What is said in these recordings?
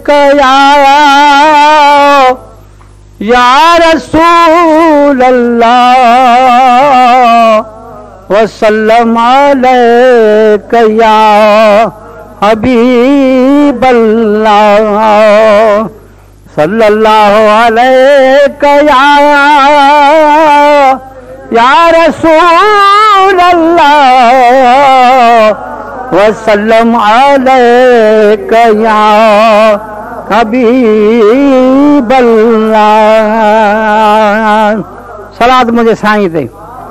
कया या रसूल अल्लाह वसल्लम अलैका या हबीब अल्लाह सल्लल्लाहु अलैका या रसूल अल्लाह वसल्लम अलैका या हबीब अल्लाह। सलात मुझे साईं ते।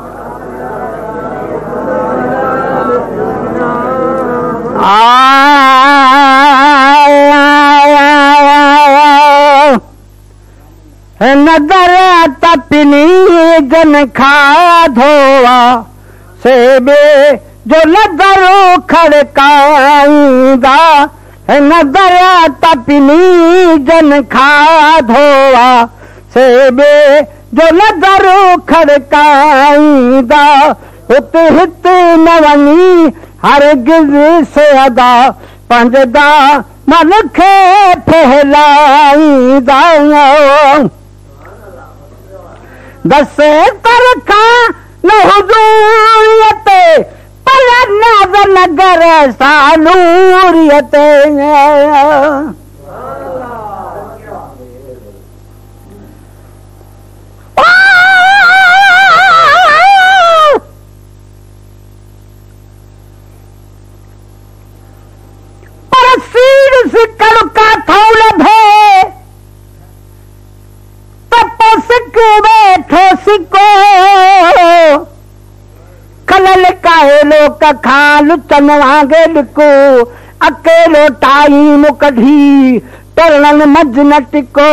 नगर तपनी जन खाधोआ से बे जो नगरो खड़काऊंगा नगर तपनी जन खाधोआ से बे जो नगरो खड़काऊंगा उत हित नवनी हरगिज़ से अदा पंजदा मन खे फहलाईंदा दस तरखा न हुजूरियत पर नगर सानूरियत सिक्कड़ का थौल भे तपो सिक बैठो सिको खलल काहेलो कखाल चनवागे लिको अकेलो टाइम कढ़ी टरणन मज न टिको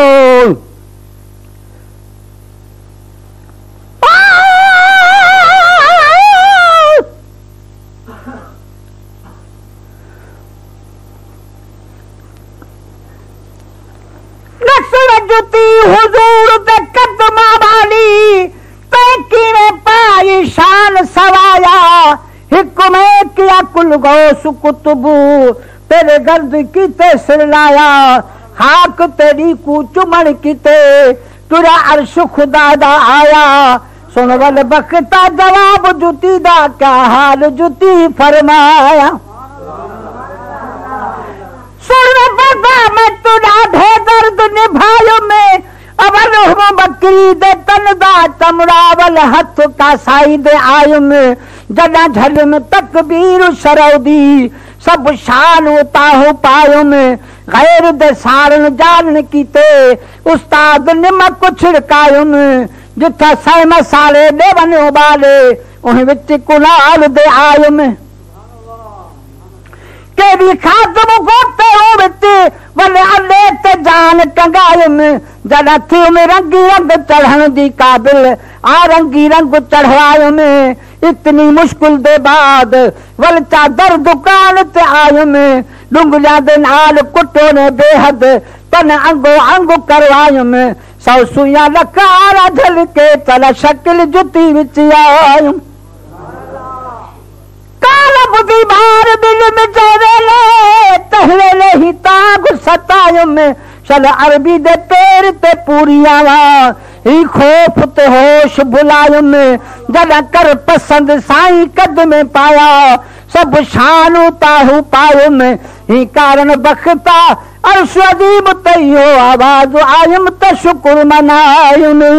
जुती हुजूर दे कदमा वाली तैकी में पाई शान सवाया हिक्मे किया कुल गौस कुतुबू तेरे गर्द की ते सिरलाया हाक तेरी कूचुमण की ते तुरा अर्श खुदा दा आया सुन वल बख्ता जवाब जुती दा क्या हाल जुती फरमाया सुन बाबा मैं तुरा ढे दर्द निभायो में अबर बकरी दे तन दा चमड़ावल हथ का साई दे आयो में जदा झल में तकबीर शरौदी सब शान उताहो पायो में गैर दे सारण जान कीते उस्ताद निमक छिड़कायो में जिथा सै मसाले दे बने उबाले उन विच कुलाल दे आयो में के भी खादम गोते हो बिते वले अले ते जान टंगायो में जदा थी में रंगी रंग चढ़न दी काबिल आ रंगी रंग चढ़वायो में इतनी मुश्किल दे बाद वल चादर दुकान ते आयो में डुंगलिया दे नाल कुटो ने बेहद तन अंगो अंग करवायो में सौ सुइया लकारा झल के चला शक्ल जुती विच आयो काला बुद्धि बार बिल में जावेले तहले ले ही ताग सतायो में चल अरबी दे पैर ते पूरी आवा ही खौफ ते होश बुलायो में जदा कर पसंद साईं कद में पाया सब शान ताहू पायो में ही कारण बख्ता अर्श अजीब तैयो आवाज आयम त शुक्र मनायो में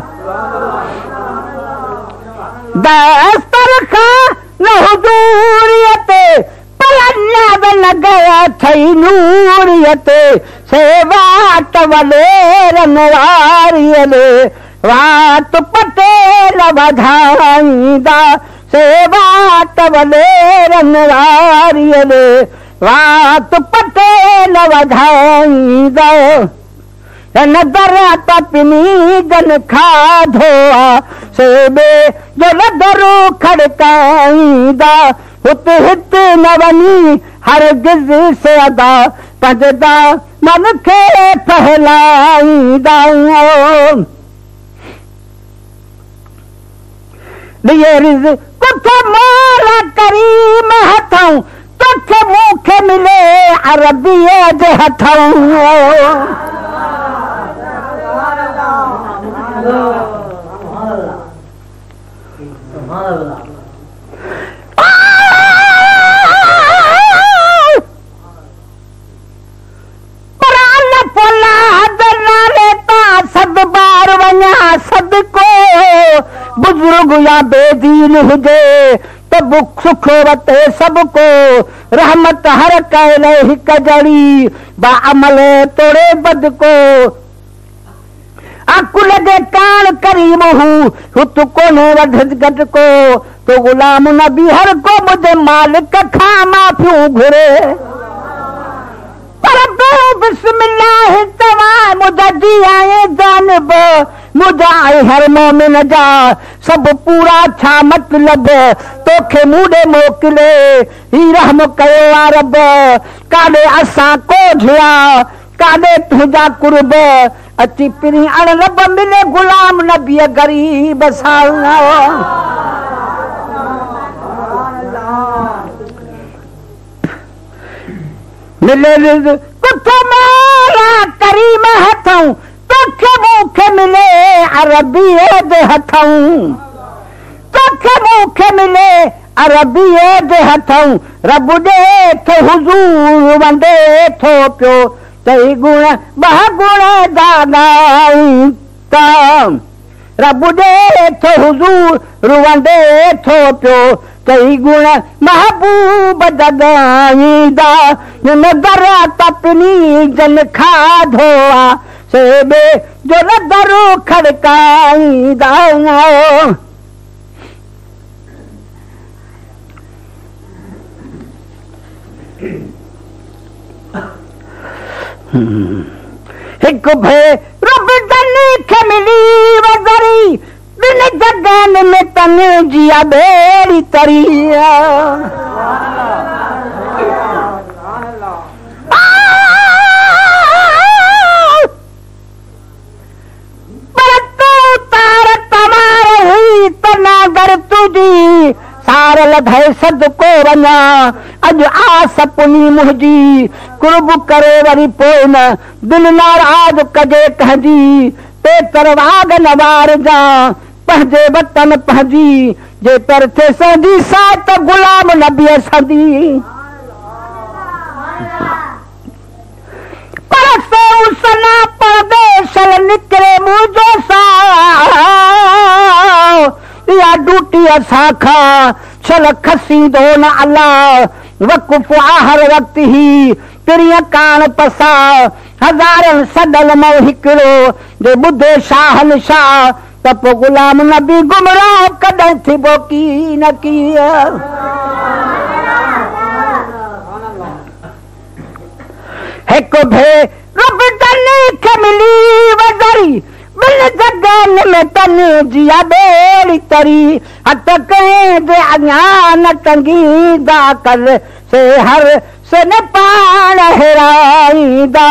दस्तर खा न हुजूरियत पलन्ना बन गया थई नूरियत सेवा टवले रनवारियले वात पटेल बधाईंदा सेवा टवले रनवारियले वात पटेल बधाईंदा नदर तपनी जन खाधोआ से बे जो नदरो खड़काईंदा हुत हित नवनी हरगिज़ से अदा पंजदा मन खे फहलाईंदा ये रिज़्क़ कुछ मौला करीम हथों तो तोखे मूंखे मिले अरबीअ जे हथऊं सद बार वञा सदको बुजुर्ग या बेदीन हुजे त बुख सुख वते सबको रहमत हर कैल हिक जड़ी बा अमल तोड़े बद को अकुल दे कान करीम हूँ हुत कोने वध गद को तो गुलाम नबी हर को मुझे मालिक खा माफियूं घुरे बिस्मिल्लाह तवा मुझा जी आए जानब मुझा आए हर मोमिन जा सब पूरा छा मतलब तोखे मूडे मोकिले ही रहम कयो आ रब काॾे असां कोझिया काॾे तुंहिंजा कुर्ब अची पिरी अण रब मिले गुलाम नबीअ गरीब सां मिले कुथ मेरा करीम हथऊं तोखे मूंखे मिले अरबीअ जे हथऊं तोखे मूंखे मिले अरबीअ जे हथऊं रब ॾे थो हुज़ूर वंडे थो पियो तई गुण ॿ गुण दाॻाई त रब ॾे थो हुज़ूर वंडे थो पियो कई गुण महबूब दगाईंदा नदर तपनी जन खाधो आ सेबे जो नदर खड़काईंदा हिक भे रब दनी खे मिली वज़री बिन जगन में तन जिया बेड़ी तरिया पर तू तार तमार हुई तनागर तुझी सारल भय सदको वञा अज आस पुनी मुंहिंजी कुर्ब करे वरी पोइ न दिल नाराज़ कजे कहजी ते तरवाग नवार जा पंहिंजे वतन पंहिंजी जे पर थे सदी सात गुलाम नबीअ सदी पर से उसना परदेश निकरे मुझो सा या डूटी असां खां छल खसींदो न अल्लाह वक़ुफ़ हर वक़्त ही पिरिय कान पसा हज़ारनि सडल मो हिकिड़ो जे ॿुधे शाहन शाह त पोइ गुलाम नबी गुमराह कॾहिं थिबो की न कीअं हिकु भे रब तने खे मिली वज़री बिन जगन में तन जिया बेड़ी तरी हथ कहीं जे अॻियां न टंगींदा कर से हर से न पाण हेराईंदा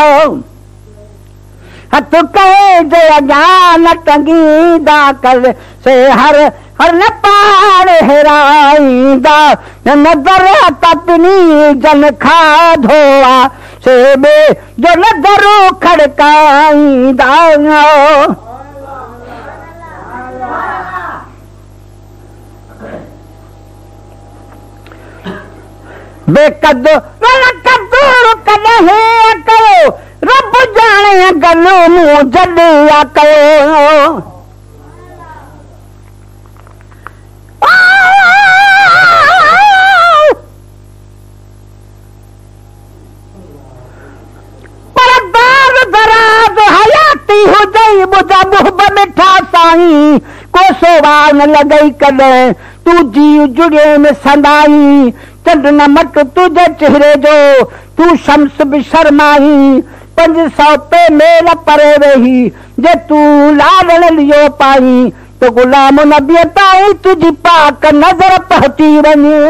हथ कहीं जे अॻियां न टंगींदा कर से हर हर न पाण हेराईंदा नज़र तपनी जन खाधो आ से बे जो नज़र खड़काईंदा बेकद कदूर कॾहिं कयो रब जाने गलो मुंह जॾिया कयो पर दाग दराज हयाती हुजई मुंहिंजा मुहब मिठा साईं को सोवार न लॻई कॾहिं तूं जी जुड़े में संदाई चंड न मट तुझे चेहरे जो तू शम्स भी शर्माई 500 पे मेल परे रही जे तू लाडन लियो पाई तो गुलाम नबी ताई तुझी पाक नजर पहुंची वञे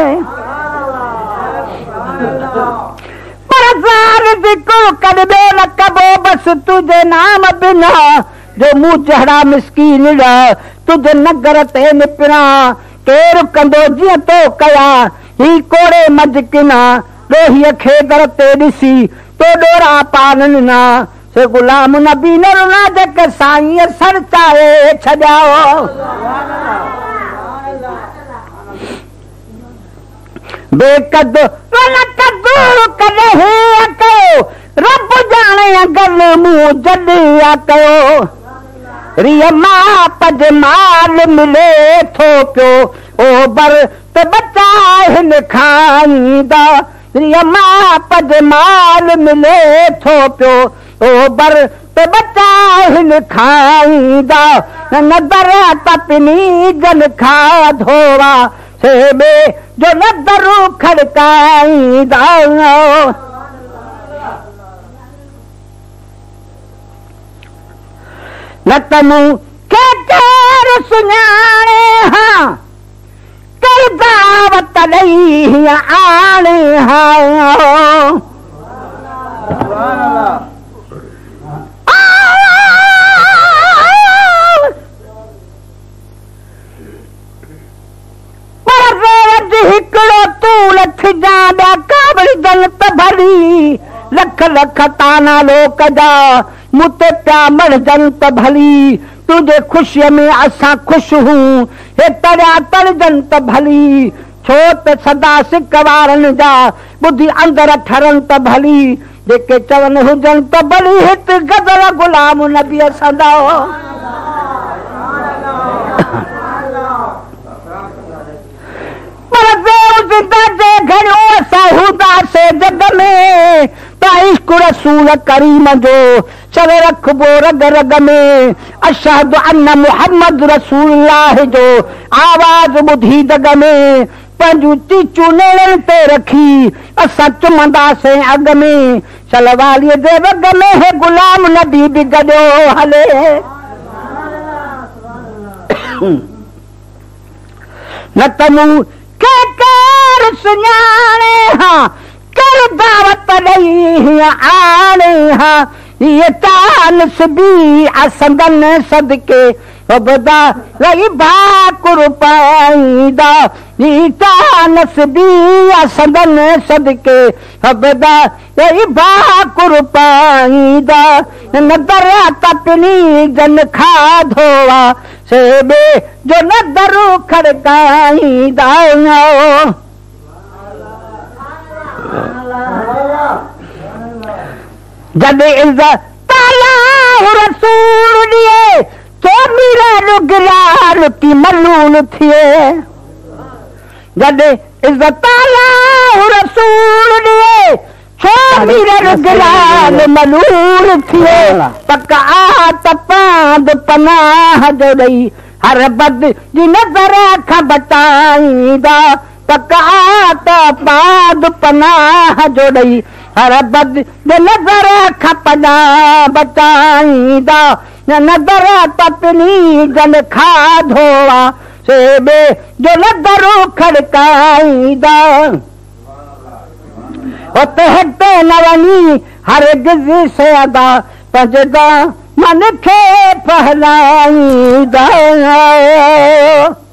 पर जिक्र कर दे न कबो बस तुझे नाम बिना जो मुंह जहड़ा मिस्कीन तुझे नगर ते निपरा केर कंदो जीअं तो कया ही कोड़े मजकिना ॾोहीअ खे दर ते ॾिसी तो ॾोरा पाननि ना से गुलाम नबी न रुना जेके साईं सर चाहे छॾियाओ बेकद न कदूर कॾहिं कयो रब जाणे अगरि मूं जॾहिं कयो रिय मां पज माल मिले थो पियो ओ बर ते बचा हिन खाईंदा रिय मां पज माल मिले थो पियो ओ बर ते बचा हिन खाईंदा नदर तपनी जन खा धोवा से बे जो नदरू खड़काईंदा न तनू के केर सुञाणे हा कई दावत ॾेई आणे हा हिकिड़ो तूं लख जा ॿिया कावड़ी जनत भली लख लख ताना लोक जा मूं ते पिया मर जनत भली तुंहिंजे ख़ुशीअ में असां ख़ुशि हूं हे तरिया तर जनत भली छो त सदा सिक वारनि जा ॿुधी अंदरि ठरनि त भली जेके चवनि हुजनि त भली हिते गदर गुलाम नबीअ सदा जग में त इश्क रसूल करीम जो चवे रखबो रग रग में अशहद अन्न मुहम्मद रसूलुल्लाह जो आवाज़ ॿुधी जग में पंहिंजूं चीचूं नेड़नि ते रखी असां चुमंदासीं अॻ में सलवालीअ जे रग में हे गुलाम नबी बि गॾियो हले न तनू के केर सुञाणे हा कर दावत ॾेई आणे हा ये चांस भी असंदन सदके बदा रही भाकुर पाईंदा ये चांस भी असंदन सदके बदा रही भाकुर पाईंदा नदर तपनी जन खा धोवा से बे जो नदर खड़काईंदा जॾहिं इज़्ज़त ताला रसूल ॾिए तो मीरा रुगलार की मलूल थिए जॾहिं इज़्ज़त ताला रसूल ॾिए छो मीरा रुगलार मलूल थिए पक आत पांद पनाह जो ॾेई हर बद जी नज़र खां बचाईंदा पक आत पांद पनाह जो ॾेई हर बद नज़र खां पनाह बचाईंदा नज़र तपनी जन खा धोवा से बे जो नज़र खड़काईंदा उते हिते न वञी हर गिज़ से अदा पंजदा मन खे फहलाईंदा